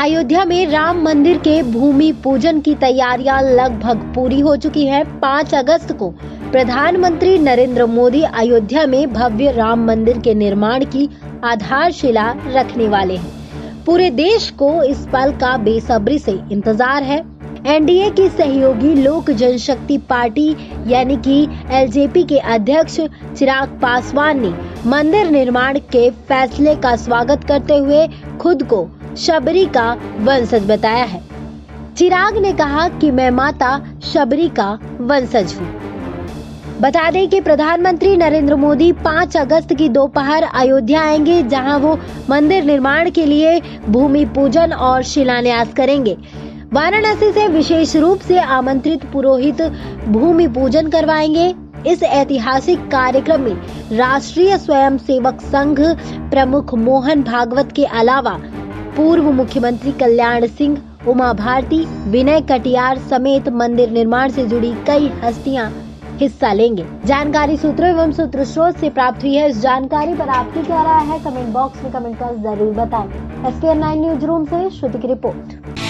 अयोध्या में राम मंदिर के भूमि पूजन की तैयारियां लगभग पूरी हो चुकी हैं। 5 अगस्त को प्रधानमंत्री नरेंद्र मोदी अयोध्या में भव्य राम मंदिर के निर्माण की आधारशिला रखने वाले हैं। पूरे देश को इस पल का बेसब्री से इंतजार है। एनडीए की सहयोगी लोक जनशक्ति पार्टी यानी कि एलजेपी के अध्यक्ष चिराग पासवान ने मंदिर निर्माण के फैसले का स्वागत करते हुए खुद को शबरी का वंशज बताया है। चिराग ने कहा कि मैं माता शबरी का वंशज हूँ। बता दें कि प्रधानमंत्री नरेंद्र मोदी 5 अगस्त की दोपहर अयोध्या आएंगे, जहां वो मंदिर निर्माण के लिए भूमि पूजन और शिलान्यास करेंगे। वाराणसी से विशेष रूप से आमंत्रित पुरोहित भूमि पूजन करवाएंगे। इस ऐतिहासिक कार्यक्रम में राष्ट्रीय स्वयंसेवक संघ प्रमुख मोहन भागवत के अलावा पूर्व मुख्यमंत्री कल्याण सिंह, उमा भारती, विनय कटियार समेत मंदिर निर्माण से जुड़ी कई हस्तियां हिस्सा लेंगे। जानकारी सूत्रों एवं सूत्र स्रोत से प्राप्त हुई है। इस जानकारी पर आपकी क्या राय है, कमेंट बॉक्स में कमेंट कर जरूर बताएं। SPN9 न्यूज रूम से श्रुति की रिपोर्ट।